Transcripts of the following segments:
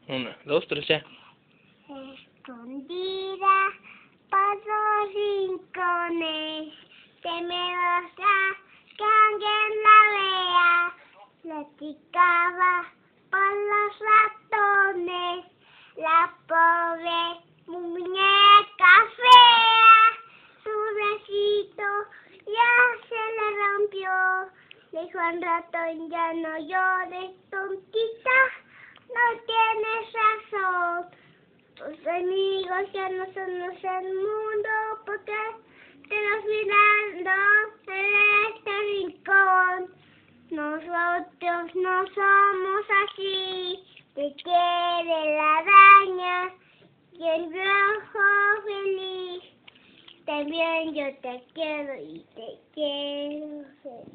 1, 2, 3, ya. Escondida por los rincones, temerosa que alguien la vea, platicaba por los ratones, la pobre muñeca fea, su bracito ya se le rompió, dijo al ratón: ya no llores, tontita, no tienes razón. Tus amigos ya no somos el mundo, porque te los mirando en este rincón. Nosotros no somos así, te quiere la araña y el viejo feliz. También yo te quiero y te quiero.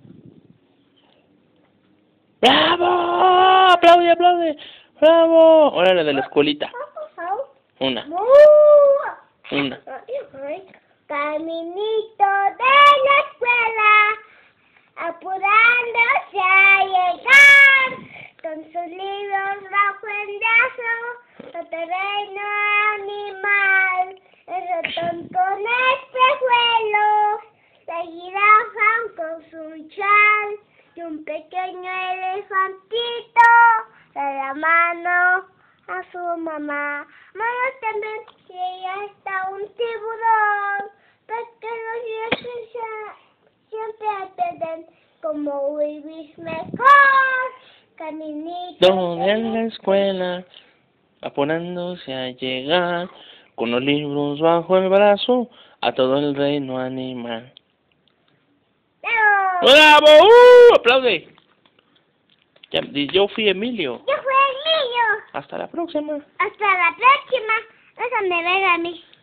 ¡Bravo! ¡Aplaude, aplaude! ¡Bravo! Ahora la de la escuelita. 1. 1. Caminito de la escuela, apurándose a llegar, con sus libros bajo el brazo, otro reino animal, el ratón con espejuelos, la jirafa con su chal, y un pequeño elefantito de la mano a su mamá. Mamá también, que ya está un tiburón, porque los dioses siempre aprenden como vivir mejor. Caminito En la escuela, apurándose a llegar, con los libros bajo el brazo, a todo el reino animal. ¡Bravo! ¡Aplaude! Ya, yo fui Emilio. Yo fui Emilio. Hasta la próxima. Hasta la próxima. Déjame ver a mí.